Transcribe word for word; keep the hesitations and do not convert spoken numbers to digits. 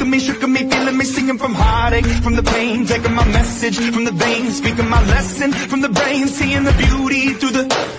of me, shook of me, feeling me, singing from heartache, from the pain, taking my message from the veins, speaking my lesson from the brain, seeing the beauty through the